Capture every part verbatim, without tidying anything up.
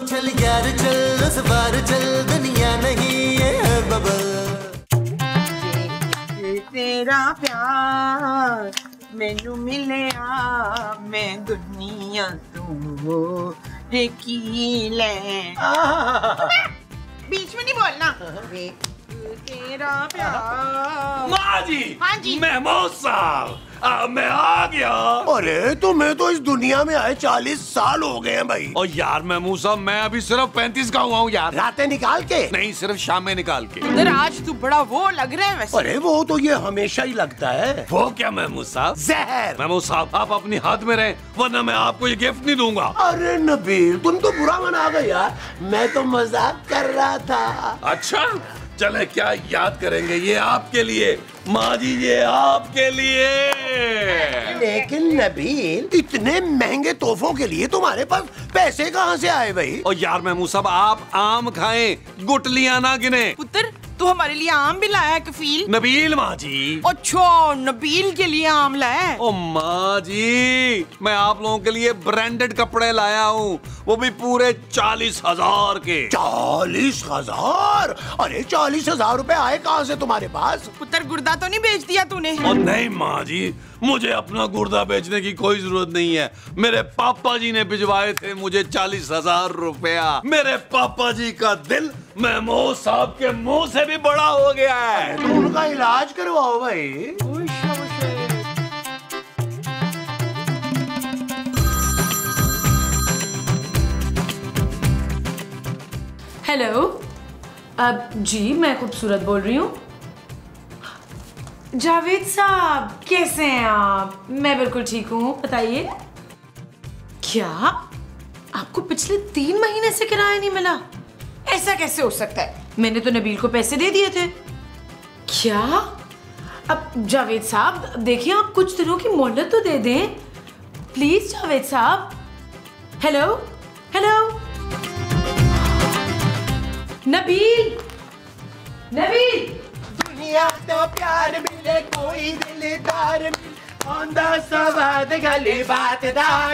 चल यार चल उस बार चल दुनिया नहीं ये है बबल। तेरा प्यार मैनू मिले आ मैं दुनिया तू की ले। बीच में नहीं बोलना। तेरा प्यार। माँ जी। हाँ जी। महमूद साहब आ, मैं आ गया। अरे तुम्हें तो इस दुनिया में आए चालीस साल हो गए हैं भाई। और यार महमूद साहब मैं अभी सिर्फ पैंतीस का हुआ हूँ यार। रातें निकाल के? नहीं, सिर्फ शाम में निकाल के। इधर आज तू बड़ा वो लग रहा है वैसे। अरे वो तो ये हमेशा ही लगता है। वो क्या महमूद साहब? जहर। महमूद साहब आप अपनी हाथ में रहें वरना मैं आपको ये गिफ्ट नहीं दूंगा। अरे नबील तुम तो बुरा मना गए यार, मैं तो मजाक कर रहा था। अच्छा चले क्या याद करेंगे, ये आपके लिए माँ जी, ये आपके लिए। लेकिन नबील इतने महंगे तोहफों के लिए तुम्हारे पास पैसे कहाँ से आए भाई? और यार महमूद साहब आप आम खाएं, गुटलियां ना गिने। पुत्र तू हमारे लिए आम भी लाया है कफील? नबील माँ जी। अच्छा नबील के लिए आम लाया है? ओ माँ जी मैं आप लोगों के लिए ब्रांडेड कपड़े लाया हूँ, वो भी पूरे चालीस हजार के। चालीस हजार? अरे चालीस हजार रुपए आए कहाँ से तुम्हारे पास? पुत्र गुर्दा तो नहीं बेच दिया तूने? और नहीं माँ जी मुझे अपना गुर्दा बेचने की कोई जरूरत नहीं है, मेरे पापा जी ने भिजवाए थे मुझे चालीस हजार रुपया। मेरे पापा जी का दिल महमूद साहब के मुंह से भी बड़ा हो गया है। तो उनका इलाज करवाओ भाई। हेलो अब जी मैं खूबसूरत बोल रही हूँ। जावेद साहब कैसे हैं आप? मैं बिल्कुल ठीक हूँ, बताइए। क्या आपको पिछले तीन महीने से किराया नहीं मिला? ऐसा कैसे हो सकता है? मैंने तो नबील को पैसे दे दिए थे। क्या? अब जावेद साहब देखिए आप कुछ दिनों की मोहलत तो दे दें प्लीज। जावेद साहब हेलो हेलो नबील नबील। दुनिया तो प्यार मिले कोई दिलदार मिले औंधा सवाद गले बात दा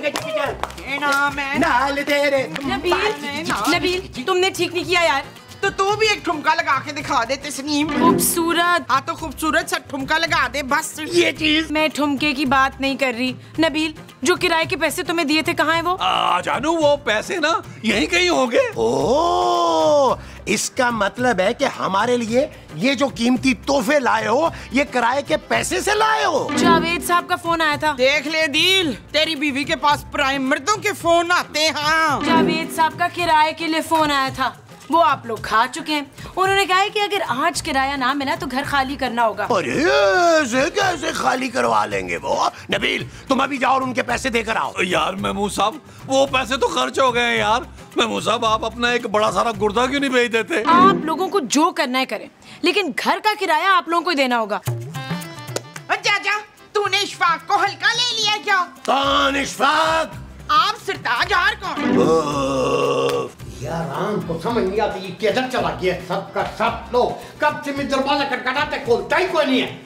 नाल तेरे। नबील नबील तुमने ठीक नहीं किया यार। तो तू भी एक ठुमका लगा के दिखा दे तस्नीम। खूबसूरत। हाँ तो खूबसूरत सा ठुमका लगा दे बस। ये चीज मैं ठुमके की बात नहीं कर रही। नबील जो किराए के पैसे तुम्हें दिए थे कहाँ है वो? आ, जानू वो पैसे ना यहीं कहीं होंगे। ओ इसका मतलब है कि हमारे लिए ये जो कीमती तोहफे लाए हो ये किराए के पैसे से लाए हो। जावेद साहब का फोन आया था। देख ले दिल तेरी बीवी के पास प्राइम मर्दों के फोन आते हैं। जावेद साहब का किराए के लिए फोन आया था, वो आप लोग खा चुके हैं। उन्होंने कहा है कि अगर आज किराया ना मिला तो घर खाली करना होगा। अरे ऐसे कैसे खाली करवा लेंगे वो? नबील तुम अभी जाओ और उनके पैसे देकर आओ। यार महमूद साहब वो पैसे तो खर्च हो गए हैं यार। महमूद साहब आप अपना एक बड़ा सारा गुर्दा क्यों नहीं भेज देते? आप लोगों को जो करना है करें, लेकिन घर का किराया आप लोगों को ही देना होगा। चाचा तूने इशफाक को हल्का ले लिया क्या? कौन इशफाक? आप सरताज हार कौन? यार आम को समझ नहीं आता ये किधर चला गया सब का सब। लोग कब से मैं दरवाजा खटखटाते खोलता ही कोई नहीं है।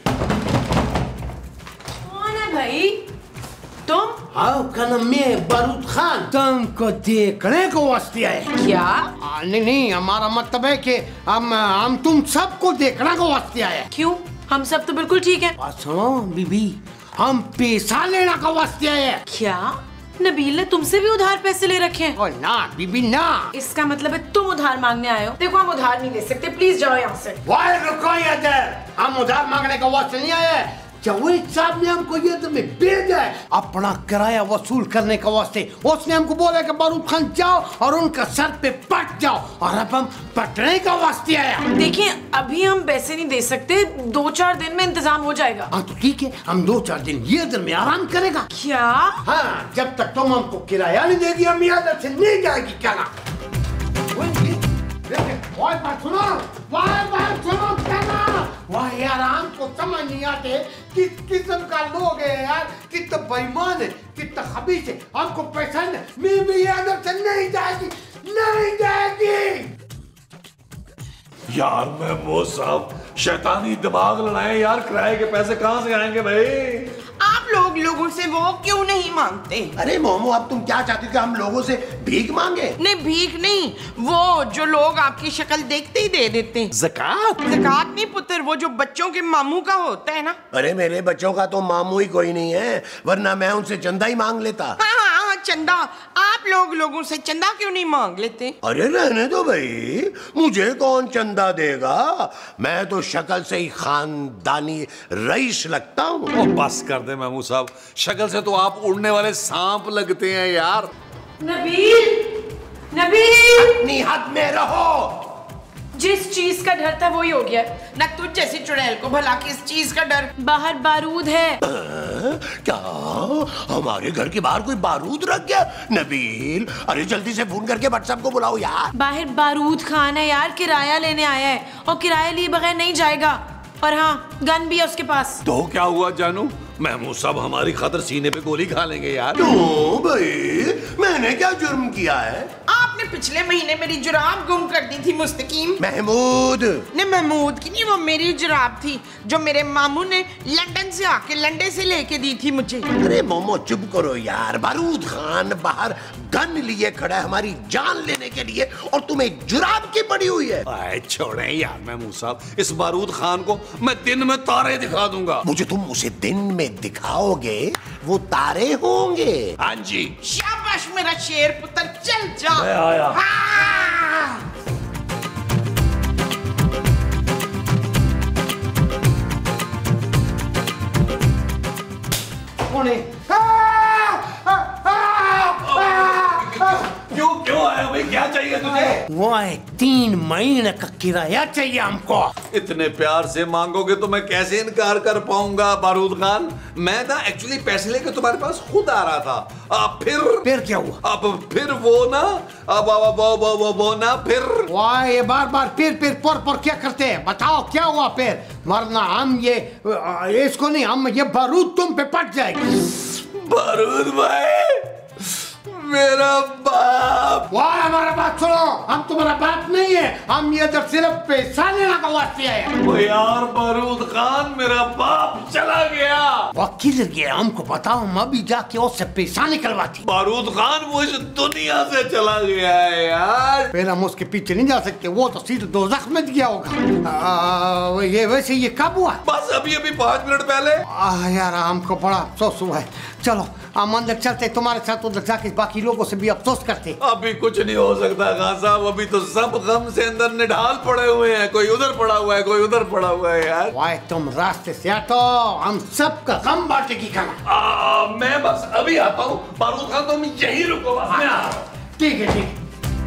कौन है भाई? तुम? हाँ का नाम मैं बारूद खान, तुमको देखने को वास्ते आए। क्या? आ, नहीं नहीं हमारा मतलब है कि हम हम तुम सबको देखने को वास्ते आए। क्यों? हम सब तो बिल्कुल ठीक है। बात सुनो बीबी, हम पैसा लेना का वास्ते आए। क्या नबील ने तुमसे भी उधार पैसे ले रखे हैं? ओ ना बीबी ना। इसका मतलब है तुम उधार मांगने आए हो। देखो हम उधार नहीं दे सकते, प्लीज जाओ यहाँ से। वाह रुको इधर, हम उधार मांगने का वास्ते नहीं आए। जावेद साहब ने हमको ये तुम्हें भेजा है अपना किराया वसूल करने का वास्ते। उसने हमको बोला कि बारूद खान जाओ और उनका सर पे पट जाओ, और अब हम पटने का वास्ते आया। देखिए अभी हम पैसे नहीं दे सकते, दो चार दिन में इंतजाम हो जाएगा। हाँ तो ठीक है, हम दो चार दिन ये दिन में आराम करेगा। क्या? हाँ जब तक तुम हमको किराया नहीं देगी हम यहाँ से नहीं जाएगी। क्या ना बात सुनो, बात सुनो क्या ना? वाह यार हमको समझ नहीं आते किस किस्म का लोग है यार, कितना बेईमान है, कितना खबीस है। हमको पैसा नहीं, मैं भी अंदर से नहीं जाएगी, नहीं जाएगी। यार महमूद साहब शैतानी दिमाग लड़ाए यार, किराए के पैसे कहाँ से आएंगे भाई? आप लोग लोगों से वो क्यों नहीं मांगते? अरे मोमो, अब तुम क्या चाहती हो कि हम लोगों से भीख मांगे? नहीं भीख नहीं, वो जो लोग आपकी शक्ल देखते ही दे देते हैं। ज़कात? ज़कात नहीं पुत्र, वो जो बच्चों के मामू का होता है ना। अरे मेरे बच्चों का तो मामू ही कोई नहीं है, वरना मैं उनसे चंदा ही मांग लेता। हाँ हाँ चंदा, आप लोग लोगों से चंदा क्यों नहीं मांग लेते? अरे रहने दो भाई, मुझे कौन चंदा देगा? मैं तो शक्ल से ही खानदानी रईस लगता हूँ। बस कर दे महमूद साहब, शक्ल से तो आप उड़ने वाले सांप लगते हैं यार। नबील, नबील, अपनी हद में रहो। जिस चीज का डर था वही हो गया। ना तुझ जैसी चुड़ैल को भला किस चीज का डर? बाहर बारूद है। आ, क्या हमारे घर के बाहर कोई बारूद रख गया? नबील, अरे जल्दी से फोन करके व्हाट्सएप को बुलाओ यार। बाहर बारूद खान है यार, किराया लेने आया है और किराया लिए बगैर नहीं जाएगा। और हाँ, गन भी है उसके पास। तो क्या हुआ जानू, महमूद साहब हमारी खातिर सीने पे गोली खा लेंगे यार। क्यों भाई, मैंने क्या जुर्म किया है? आपने पिछले महीने मेरी जुराब गुम कर दी थी मुस्तकीम। महमूद, नहीं महमूद की नहीं, वो मेरी जुराब थी जो मेरे मामू ने लंदन से आके लंडे से लेके दी थी मुझे। अरे मोमो चुप करो यार। बारूद खान बाहर गन लिए खड़ा है हमारी जान लेने के लिए, और तुम्हें जुराब की पड़ी हुई है। आए छोड़े यार महमूद साहब, इस बारूद खान को मैं दिन में तारे दिखा दूंगा। मुझे तुम उसे दिन में दिखाओगे, वो तारे होंगे। हाँ जी। शाबाश मेरा शेर पुत्र, चल जा। मैं आया। हाँ। कौन है? क्यों क्यों आया भाई, क्या चाहिए तुझे? वो है तीन महीने का किराया चाहिए हमको। इतने प्यार से मांगोगे तो मैं कैसे इनकार कर पाऊंगा बारूद खान। मैं ना एक्चुअली पैसे लेके तुम्हारे पास खुद आ रहा था। अब फिर फिर क्या हुआ? अब फिर वो ना अब वो वो वो वो वो ना फिर वाह, ये बार बार फिर फिर पर पर क्या करते हैं? बताओ क्या हुआ फिर, वरना हम ये इसको नहीं, हम ये बारूद तुम पे पट जाएगी। बारूद भाई, मेरा बाप। वाह, हमारा बात सुनो, हम तुम्हारा बाप नहीं है, हम ये इधर सिर्फ पैसा लेना का वास्ते आए हैं। वो यार बारूद खान, मेरा बाप चला गया। वो किधर गया हमको बताओ, हम अभी जाके उससे पैसा निकलवाती। बारूद खान वो इस दुनिया से चला गया है यार। फिर हम उसके पीछे नहीं जा सकते, वो तो सीधे दोज़ख में गया होगा। आ, ये वैसे ये कब हुआ? बस अभी अभी पाँच मिनट पहले। आ, यार हमको बड़ा अफसोस हुआ है। चलो हम अंदर चलते, तुम्हारे साथ उधर जाके बाकी लोगों से भी अफसोस करते। अभी कुछ नहीं हो सकता खान साहब, अभी तो सब गम से अंदर निढाल पड़े हुए हैं। कोई उधर पड़ा हुआ है, कोई उधर पड़ा हुआ है यार। वाह, तुम रास्ते से हटो, हम सबका गम बांटे की खाना। आ, मैं बस अभी आता हूँ। बारूद खान तुम यही रुको, बस मैं आ रहा हूँ। ठीक है ठीक है।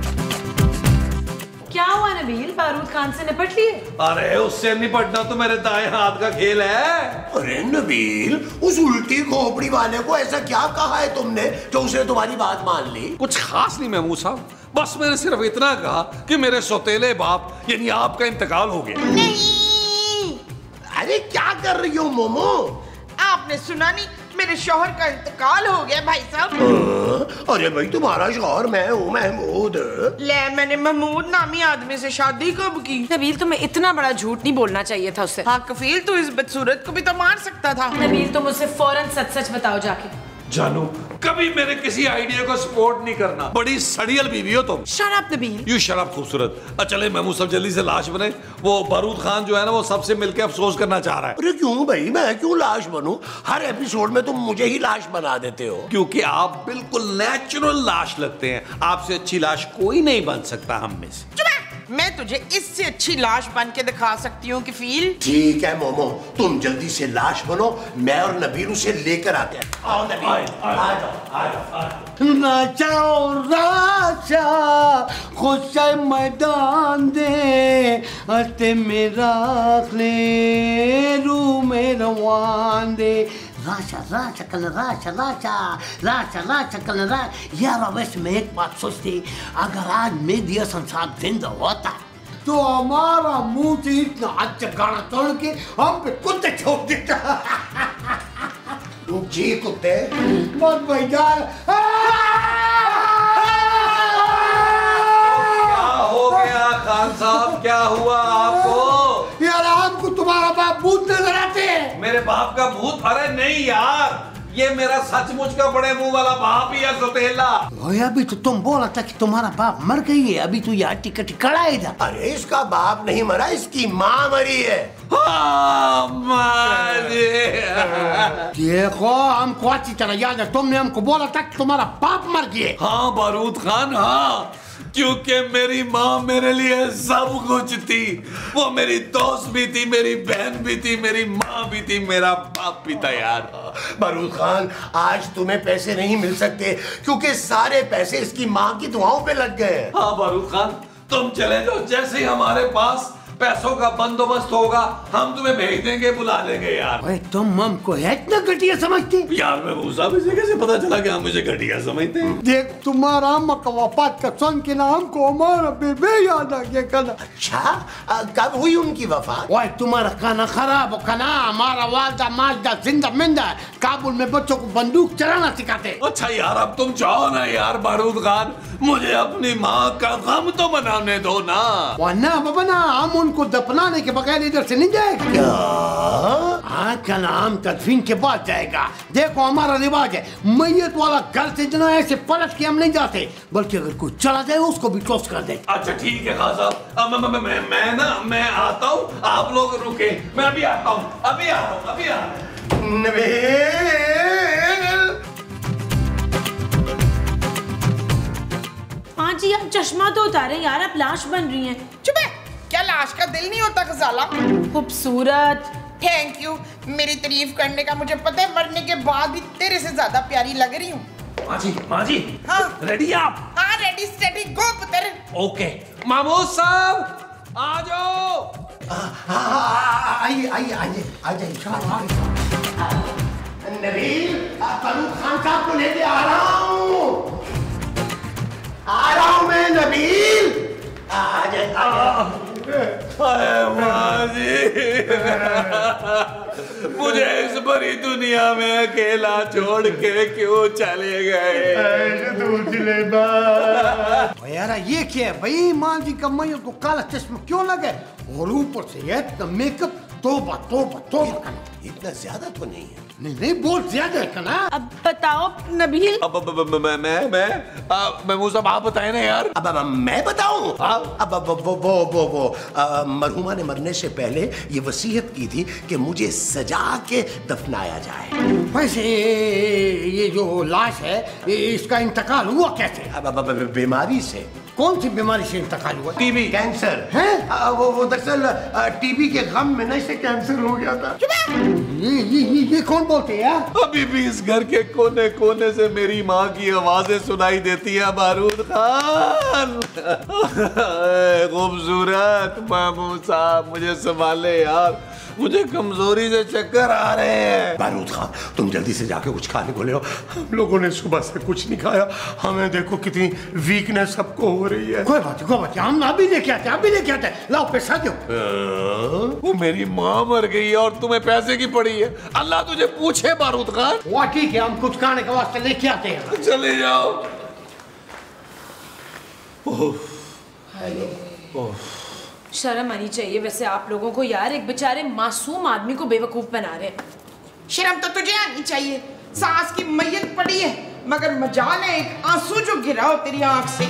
क्या हुआ नबील, बारूद खान से निपट लिए? अरे उससे निपटना तो मेरे दाएं हाथ का खेल है। अरे नबील, उस उल्टी खोपड़ी वाले को ऐसा क्या कहा है तुमने जो उसने तुम्हारी बात मान ली? कुछ खास नहीं महमूद साहब, बस मैंने सिर्फ इतना कहा कि मेरे सौतेले बाप यानी आपका इंतकाल हो गया। नहीं, अरे क्या कर रही हो मोमो? आपने सुना नहीं, मेरे शौहर का इंतकाल हो गया भाई साहब। हाँ, अरे भाई तुम्हारा शौहर मैं हूँ महमूद। ले, मैंने महमूद नामी आदमी से शादी कब की? नबील, तुम्हें इतना बड़ा झूठ नहीं बोलना चाहिए था उससे। हाँ कफील, तू इस बदसूरत को भी तो मार सकता था। नबील, तुम मुझसे फौरन सच सच बताओ जाके। जानू, कभी मेरे किसी आइडिया को सपोर्ट नहीं करना। बड़ी सड़ियल बीवी हो तुम। Shut up Nabeel. यू शराब खूबसूरत। चले महमूद साहब जल्दी से लाश बने। वो बारूद खान जो है ना, वो सबसे मिलके अफसोस करना चाह रहा है। अरे क्यों भाई, मैं क्यों लाश बनूं? हर एपिसोड में तुम मुझे ही लाश बना देते हो। क्योंकि आप बिल्कुल नेचुरल लाश लगते हैं। आपसे अच्छी लाश कोई नहीं बन सकता हम में से। चुप है। मैं तुझे इससे अच्छी लाश बन के दिखा सकती हूँ कफील। ठीक है मोमो, तुम जल्दी से लाश बनो, मैं और नबील उसे लेकर आते हैं। आओ नबील, आ जाओ, आ जाओ, आ जाओ। नाचाओ राजा, खुश मैदान दे, अते मेरा ले रू मेरा वान दे। राशा राशा कल राशा राशा राशा राशा कल राशा। यार वैसे मैं एक बात सोचती, अगर आज मेहदी हसन साहब जिंदा होता तो हमारा मुंह से इतना अच्छा गाना तोड़ के हम पे कुत्ते छोड़ देता। जी कुत्ते। बहुत भाईजान। क्या हो गया खान साहब, क्या हुआ आपको? यार हमको तुम्हारा बाप भूत नजर आते हैं। मेरे बाप का भूत? अरे नहीं यार, ये मेरा सचमुच का बड़े मुंह वाला बाप ही है सौतेला। ओए अभी तो तुम बोला था कि तुम्हारा बाप मर गई है, अभी तो यहाँ टिकट खड़ा है इधर। अरे इसका बाप नहीं मरा, इसकी माँ मरी है। हाँ, माँ जी। देखो हमको अच्छी तरह याद है, तुमने हमको बोला था कि तुम्हारा बाप मर गया। हाँ बारूद खान, हाँ, क्योंकि मेरी माँ मेरे लिए सब कुछ थी। वो मेरी दोस्त भी थी, मेरी बहन भी थी, मेरी माँ भी थी, मेरा बाप भी था यार। बारूद खान, आज तुम्हें पैसे नहीं मिल सकते क्योंकि सारे पैसे इसकी माँ की दुआओं पे लग गए हैं। हाँ बारूद खान, तुम चले जाओ, जैसे ही हमारे पास पैसों का बंदोबस्त होगा हम तुम्हें भेज देंगे, बुला लेंगे यार। ओए तुम हमको है इतना घटिया समझते? यार मैं मूसा, मुझे कैसे पता चला कि हम मुझे घटिया समझते हैं? देख तुम्हारा अम्मा का वफात का सुन के ना हमको हमारा बेबे याद आ गया कल। अच्छा, आ, कब हुई उनकी वफात? ओए तुम्हारा खाना खराब हो खाना, हमारा वालदा माजदा जिंदा मिंदा है, काबुल में बच्चों को बंदूक चलाना सिखाते। अच्छा यार अब तुम जाओ ना यार बारूद खान, मुझे अपनी माँ का गम तो मनाने दो ना। वरना बाबा ना हम उनको दफनाने के बगैर इधर से नहीं जाएगा। आज का नाम तदफीन के बाद जाएगा। देखो हमारा रिवाज है, मैयत वाला घर से जना ऐसे पलट के हम नहीं जाते, बल्कि अगर कोई चला जाए उसको भी क्लोज कर दे। अच्छा ठीक है खान साहब, अब मैं, मैं, मैं, मैं ना मैं आता हूँ, आप लोग रुके, मैं अभी आता हूँ, अभी आता हूँ, अभी आता हूँ। नबील, हाँ जी, आप चश्मा तो उतारे यार, आप लाश बन रही हैं। चुप है, क्या लाश का दिल नहीं होता गजाला? खूबसूरत। थैंक यू, मेरी तारीफ करने का मुझे पता है, मरने के बाद भी तेरे से ज्यादा प्यारी लग रही हूँ। माँ जी, माँ जी, हाँ रेडी आप? हाँ रेडी स्टेडी गो पुत्र। ओके मामूद साहब आ जाओ। आइए आइए आइए आ जाइए। नबील, फारूक खान साहब को लेके आ रहा हूँ, आ रहा हूँ मैं नबील। आ जाए माँ जी, मुझे इस बड़ी दुनिया में अकेला छोड़ के क्यों चले गए? यार ये क्या है भाई, माँ जी का मैयत को काला चश्मा क्यों लगे, और ऊपर से ये इतना मेकअप, तोबा तोबा तोबा। इतना ज्यादा तो नहीं है। नहीं नहीं बहुत ज्यादा है ना। अब बताओ नबील। अब अब अब मैं मैं मैं मैं मूसा आप बताए ना यार। अब अब मैं बताऊं? अब अब वो वो वो वो आ, मरहुमा ने मरने से पहले ये वसीयत की थी कि मुझे सजा के दफनाया जाए। वैसे ये जो लाश है इसका इंतकाल हुआ कैसे? अब अब अब बीमारी से। कौन सी बीमारी से इंतकाल हुआ? टीबी, कैंसर है। आ, वो वो दरअसल टीबी के गम में नहीं से कैंसर हो गया था। ये ये ये, ये कौन बोलते हैं? अभी भी इस घर के कोने कोने से मेरी माँ की आवाजें सुनाई देती है। बारूद खान, खूबसूरत मामू साहब, मुझे संभाले यार, मुझे कमजोरी से चक्कर आ रहे हैं। बारूद खान, तुम जल्दी से जाके कुछ खाने को ले आओ, हम लोगों ने सुबह से कुछ नहीं खाया, हमें देखो कितनी वीकनेस सबको हो रही है। कोई बात कोई बात, हम अभी लेके आते अभी लेके आते लाओ पैसा दो। वो मेरी माँ मर गई है और तुम्हें पैसे की पड़ी है, अल्लाह तुझे पूछे बारूद खान। वो ठीक है, हम कुछ खाने के वास्ते लेके आते हैं। चले जाओ। ओह, ओह। शर्म आनी चाहिए वैसे आप लोगों को यार, एक बेचारे मासूम आदमी को बेवकूफ बना रहे। शर्म तो तुझे आनी चाहिए, सास की मैयत पड़ी है मगर मजाल है एक आंसू जो गिरा हो तेरी आंख से।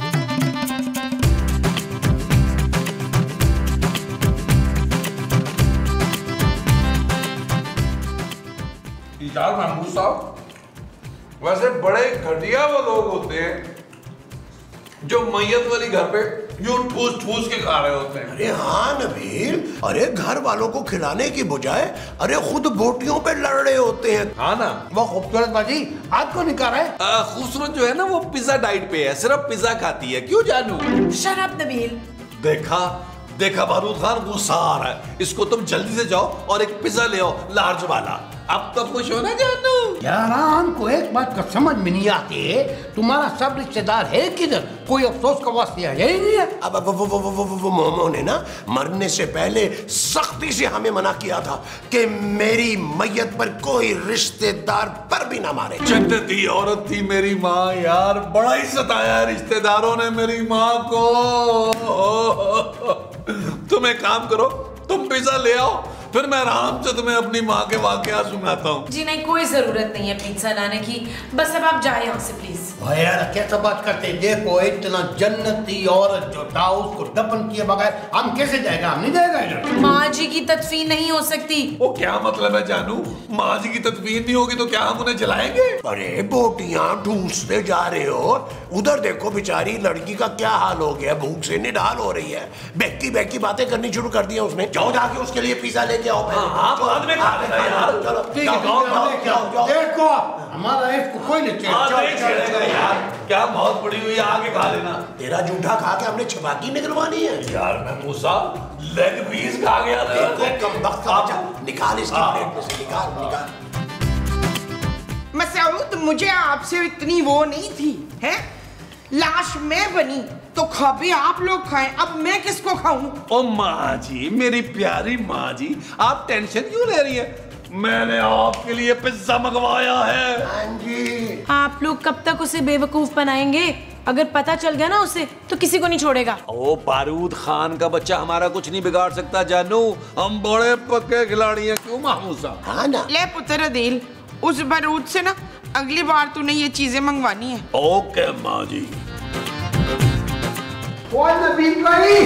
यार महमूद साहब, वैसे बड़े घटिया वो लोग होते हैं जो मैयत वाली घर पे यूं ठूस ठूस के खा रहे होते हैं। अरे हाँ नबील, अरे घर वालों को खिलाने की बजाय अरे खुद बोटियों पे लड़ रहे होते हैं। हाँ ना। वो खूबसूरत बाजी आपको नहीं कह रहा है? खूबसूरत जो है ना वो पिज्जा डाइट पे है, सिर्फ पिज्जा खाती है। क्यों जानू? शराब नबील। देखा देखा बारूद खान गुस्सा आ रहा है, इसको तुम जल्दी से जाओ और एक पिज्जा ले आओ लार्ज वाला। अब तो खुश हो ना जानू? यार हमको एक बात का समझ में नहीं आती है, तुम्हारा सब रिश्तेदार है किधर? कोई अफसोस का वास्ते है ही नहीं है। अब वो वो वो वो वो, वो मोमो ने ना मरने से पहले सख्ती से हमें मना किया था कि मेरी मैयत पर कोई रिश्तेदार पर भी ना मारे। जन्नती औरत थी मेरी माँ यार, बड़ा ही सताया रिश्तेदारों ने मेरी माँ को। तुम एक काम करो, तुम पिज्जा ले आओ, फिर मैं आराम से तुम्हें अपनी माँ के वाकया सुनाता हूँ। जी नहीं, कोई जरूरत नहीं है पिज्जा लाने की, बस अब आप जाए यहाँ से प्लीज। भाई यार कैसा बात करते, देखो इतना जन्नती औरत जो था उसको दफन किए बगैर हम कैसे जाएगा? हम नहीं जाएगा इधर। माँ जी की तदफीन नहीं हो सकती। वो क्या मतलब है जानू? माँ जी की तदफीन नहीं होगी तो क्या हम उन्हें जलाएंगे? अरे बोटियां ढूंसने जा रहे हो, उधर देखो बेचारी लड़की का क्या हाल हो गया, भूख से निढाल हो रही है। बहकी बहकी बातें करनी शुरू कर दी है उसने। जाओ जाके उसके लिए पिज्जा लेके आओ। हाँ, बाद में खा लेना यार। चलो ठीक है, जाओ, जाओ, जाओ, जाओ। देखो हमारा इसको कोई नहीं हाँ, चल नहीं छेड़ेगा यार, क्या बहुत पड़ी हुई है, आगे खा लेना। तेरा जूठा खा के हमने छबाकी निकलवानी है यार मैं मूसा लेग पीस खा गया था। देखो कम वक्त का बच्चा, निकाल इसकी प्लेट में से, निकाल निकाल। मसूद, मुझे आपसे इतनी वो नहीं थी, है? लाश मैं बनी तो खाबे आप लोग खाएं, अब मैं किसको खाऊं? ओ माँ जी, मेरी प्यारी माँ जी, आप टेंशन क्यों ले रही है? मैंने आपके लिए पिज्जा मंगवाया है। हाँ जी। आप लोग कब तक उसे बेवकूफ बनाएंगे? अगर पता चल गया ना उसे तो किसी को नहीं छोड़ेगा। ओ बारूद खान का बच्चा हमारा कुछ नहीं बिगाड़ सकता जानू, हम बड़े पक्के खिलाड़ी हैं, क्यों मामूसा? हाँ ना। ले पुत्र दिल, उस बारूद से ना अगली बार तूने ये चीजें मंगवानी है। ओके माँ जी। वो नबील भाई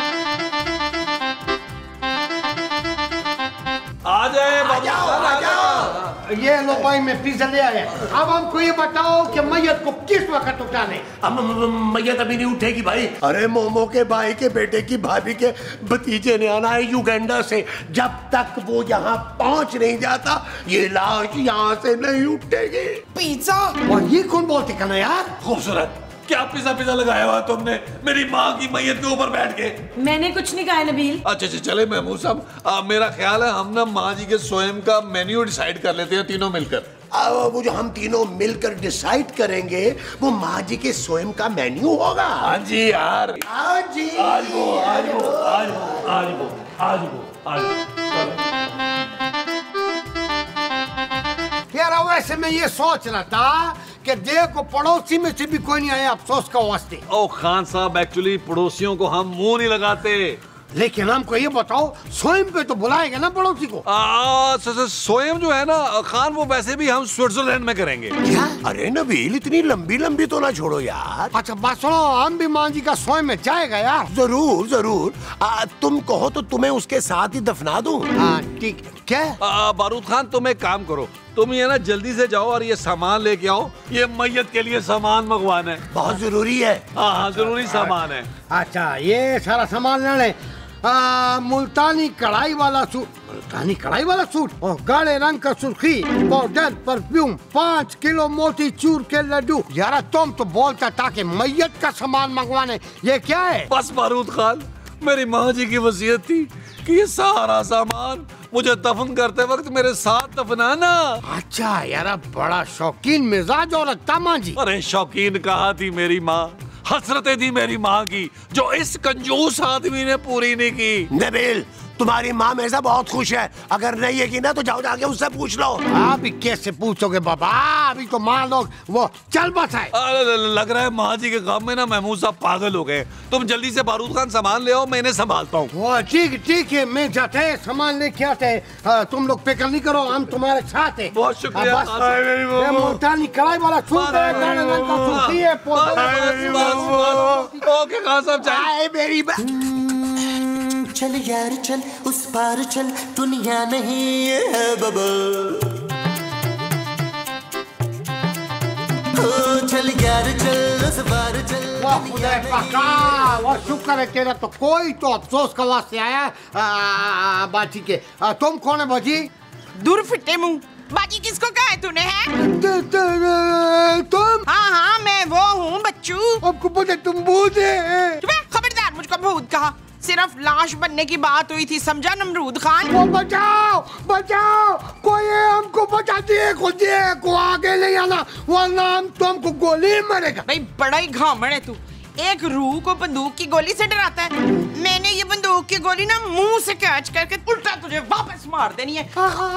आ जाए, आ जाओ, आ जाओ। ये लो भाई मैं पिज्जा ले आया। अब हमको ये बताओ कि मैयत को किस वक्त उठाने? अब मैयत अभी नहीं उठेगी भाई। अरे मोमो के भाई के बेटे की भाभी के भतीजे ने आना है युगांडा से, जब तक वो यहाँ पहुँच नहीं जाता ये लाश यहाँ से नहीं उठेगी। पिज्जा? और ये कौन बोलते कहना यार? खूबसूरत, क्या पिज्जा पिज्जा लगाया हुआ तुमने मेरी माँ की मैयत के ऊपर बैठ के? मैंने कुछ नहीं कहा है नबील। अच्छा अच्छा चले महमूद साहब, आ, मेरा ख्याल है हम ना माँ जी के स्वयं का मेन्यू डिसाइड कर लेते हैं तीनों मिलकर। अब वो जो हम तीनों मिलकर डिसाइड करेंगे वो माँ जी के स्वयं का मेन्यू होगा। हाँ जी यार, आज जी आज वो आज वो आज वो आज वो आज वो आज वो। यार वैसे मैं ये सोच रहा था कि देखो पड़ोसी में से भी कोई नहीं आया अफसोस का वास्ते। ओ खान साहब, एक्चुअली पड़ोसियों को हम मुंह नहीं लगाते। लेकिन हमको ये बताओ स्वयं पे तो बुलाएगा ना पड़ोसी को? आ, स, स, स्वयं जो है ना खान, वो वैसे भी हम स्विट्जरलैंड में करेंगे। क्या? अरे नबील इतनी लंबी लंबी तो ना छोड़ो यार। अच्छा बस सुनो, हम भी माँ जी का स्वयं में जाएगा यार। जरूर जरूर। आ, तुम कहो तो तुम्हें उसके साथ ही दफना दूं। हाँ ठीक। क्या? आ, बारूद खान तुम एक काम करो, तुम ये ना जल्दी से जाओ और ये सामान लेके आओ, ये मैयत के लिए सामान मंगवाना है, बहुत जरूरी है। हाँ हाँ जरूरी सामान है। अच्छा ये सारा सामान ले लें। आ, मुल्तानी कढ़ाई वाला सूट, मुल्तानी कढ़ाई वाला सूट और गाढ़े रंग का सुर्खी, पाउडर, परफ्यूम, पाँच किलो मोती चूर के लड्डू। यार तुम तो बोलता था कि मैयत का सामान मंगवाने, ये क्या है? बस बारूद खान, मेरी माँ जी की वसीयत थी कि ये सारा सामान मुझे दफन करते वक्त मेरे साथ दफनाना। अच्छा यार बड़ा शौकीन मिजाज औरत था माँ जी। अरे शौकीन कहा थी मेरी माँ, हसरतें थी मेरी माँ की जो इस कंजूस आदमी ने पूरी नहीं की। नबील तुम्हारी माँ मेरे से बहुत खुश है, अगर नहीं है कि ना तो जाओ जाके उससे पूछ लो। अभी कैसे पूछोगे बाबा, अभी तो माँ लोग वो चल बस है। लग रहा है माँ जी के काम में ना महमूद साहब पागल हो गए। तुम जल्दी से बारूद खान सामान ले आओ, मैं इन्हें संभालता हूँ। वो ठीक ठीक है, मैं जाते हैं सामान लेके आते हैं, तुम लोग फिक्र नहीं करो, हम तुम्हारे साथ हैं। बहुत शुक्रिया। हाँ, बस, ये मुल्तानी कढ़ाई वाला सूट है, गाढ़े रंग का सुर्खी है, ओके खान साहब चाहिए मेरी चल यार चल उस पार चल, दुनिया नहीं है बबल। ओ चल यार चल उस पार चल, वाह खुदा पका, वाह शुक्र है तेरा, तो कोई तो अफसोस का वास्ते आया बाजी के। आ, तुम कौन है बाजी? दूर फिटे मुंह, बाजी किसको कहा है तूने? है तुम? हाँ हाँ मैं वो हूँ बच्चू। आपको पता तुम भूत है? खबरदार मुझको भूत कहा, सिर्फ लाश बनने की बात हुई थी, समझा नमरूद खान? वो बचाओ बचाओ, कोई हमको बचा दिए, खुद को आगे नहीं आना वरना हम तुमको गोली मारेगा। भाई बड़ा ही घामड़ है तू, एक रूह को बंदूक की गोली से डराता है। मैंने ये बंदूक की गोली ना मुंह से कैच करके उल्टा तुझे वापस मार देनी है।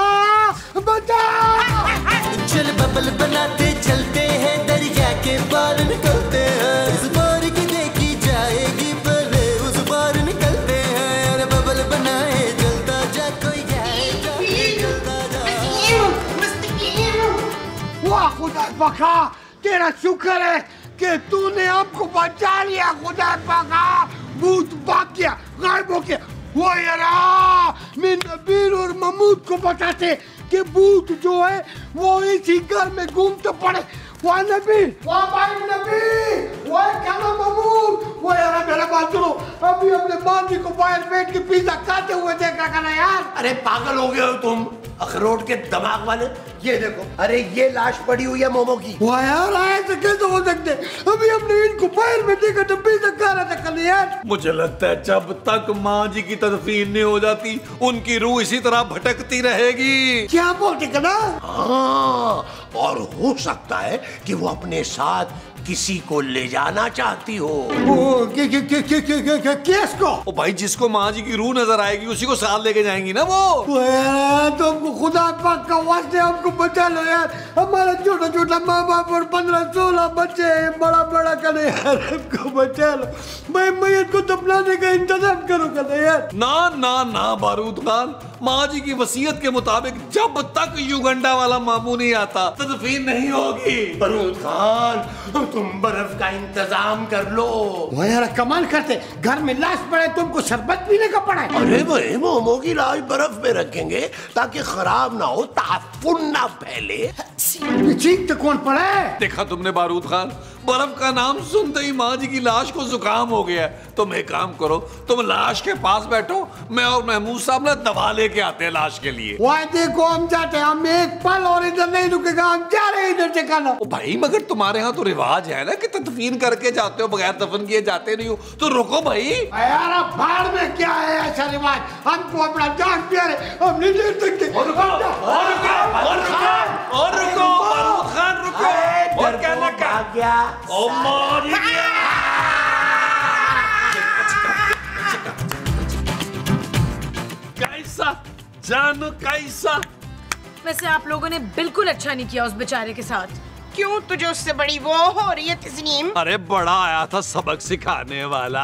बचाओ। चल बबल बनाते चलते हैं, दरिया के पार निकलते हैं, इस बार की देखी जाएगी पहले उस बार निकलते हैं। अरे बबल बनाए जलता जा कोई पाका, तेरा शुक्र है कि तूने हमको बचा लिया। खुदा पाका, भूत भाग गया, गायब हो गया। वो यारा, मैं नबील और महमूद को बताते कि भूत जो है वो इसी घर में घूमते पड़े। वाह नबील, वाह भाई नबील, वाह क्या नाम महमूद, वो यार मेरा बात सुनो, अभी अपने मामी को बाहर बैठ के पिज्जा खाते हुए देखा करना यार। अरे पागल हो गए हो तुम, अखरोट के दिमाग वाले। ये देखो, अरे ये लाश पड़ी हुई है मोमो की। वाह यार, ऐसे कैसे हो सकते? अभी हमने इनको बाहर में देखा तो पिज्जा खा रहा था कल यार। मुझे लगता है जब तक माँ जी की तदफीन नहीं हो जाती उनकी रूह इसी तरह भटकती रहेगी। क्या बोलते कना? हाँ, और हो सकता है कि वो अपने साथ किसी को ले जाना चाहती हो। ओ, के, के, के, के, के, के, के, किस को? ओ भाई, जिसको माँ जी की रूह नजर आएगी उसी को साथ लेके जाएंगी ना वो। वाह यार, तो हमको खुदा पाक का वास्ते हमको बचा लो यार। हमारा छोटा छोटा माँ बाप और पंद्रह सोलह बच्चे हैं, बड़ा बड़ा करे यार, हमको बचा लो। भाई मैयत को दफनाने का इंतजाम करो कर यार। ना ना ना बारूद खान, माँ जी की वसीयत के मुताबिक जब तक युगंडा वाला मामू नहीं आता तदफीन नहीं होगी। बारूद खान, तुम बर्फ का इंतजाम कर लो। वो यार कमाल करते, घर में लाश पड़े तुमको शरबत पीने का पड़ा है। अरे भाई, मोमो की लाश बर्फ में रखेंगे ताकि खराब ना हो, ताफुन ना फैले। चीख तो कौन पड़ा है? देखा तुमने बारूद खान, बर्फ का नाम सुनते ही माँ जी की लाश को जुकाम हो गया। तुम एक काम करो, तुम लाश के पास बैठो, मैं और महमूद साहब ना दवा लेके आते हैं लाश के लिए। वाह देखो, हम जाते हैं, हम एक पल और इधर नहीं रुकेगा, हम जा रहे हैं इधर से खाना। ओ भाई, मगर तुम्हारे यहाँ तो रिवाज है ना कि तदफीन करके जाते हो, बगैर दफन किए जाते नहीं हो, तो रुको भाई। यार अब बाहर में क्या है ऐसा रिवाज? हमको अपना जान प्यारे, हम नहीं दे सकते। और रुको, और रुको, और रुको, और रुको, बारूद खान रुको। और क्या ना क्या? गया ओ मार गया। कैसा जानू, कैसा? वैसे आप लोगों ने बिल्कुल अच्छा नहीं किया उस बेचारे के साथ। क्यों, तुझे उससे बड़ी वो हो रही है तस्नीम? अरे बड़ा आया था सबक सिखाने वाला।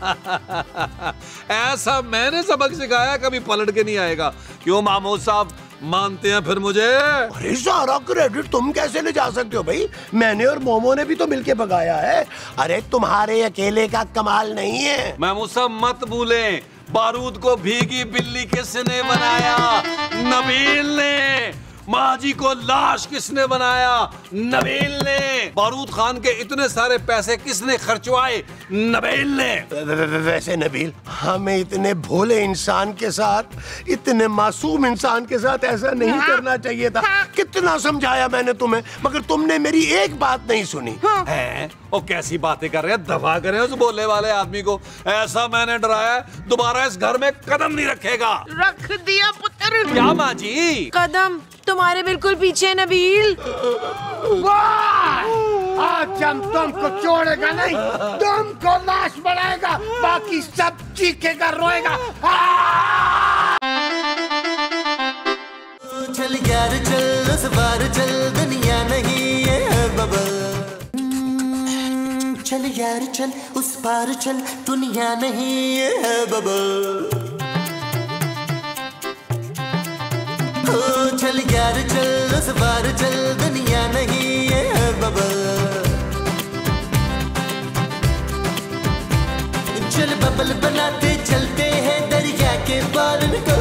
ऐसा मैंने सबक सिखाया, कभी पलट के नहीं आएगा। क्यों मामूद साहब, मानते हैं फिर मुझे? अरे सारा क्रेडिट तुम कैसे ले जा सकते हो भाई? मैंने और मोमो ने भी तो मिलके भगाया है। अरे तुम्हारे अकेले का कमाल नहीं है। महमूद साहब मत भूलें, बारूद को भीगी बिल्ली किसने बनाया? नबील ने। माँ जी को लाश किसने बनाया? नबील ने। बारूद खान के इतने सारे पैसे किसने खर्चवाए? नबील ने। वैसे नबील, हमें इतने भोले इंसान के साथ, इतने मासूम इंसान के साथ ऐसा नहीं हाँ? करना चाहिए था। हाँ? कितना समझाया मैंने तुम्हें, मगर तुमने मेरी एक बात नहीं सुनी। हाँ? है? वो कैसी बातें कर रहे हैं? दफा करें उस बोले वाले आदमी को। ऐसा मैंने डराया, दोबारा इस घर में कदम नहीं रखेगा। रख दिया पुत्र। क्या माँ जी? कदम तुम्हारे बिल्कुल पीछे नबील। आज हम तुमको छोड़ेगा नहीं, तुमको लाश बनाएगा, बाकी सब चीखेगा रोएगा। चल यार चल, उस बार चल, दुनिया नहीं है बबल। चल यार चल, उस पार चल, दुनिया नहीं है बबल। चल यार चल, उस बार चल, दुनिया नहीं है बबल। चल बबल बनाते चलते हैं दरिया के पार को।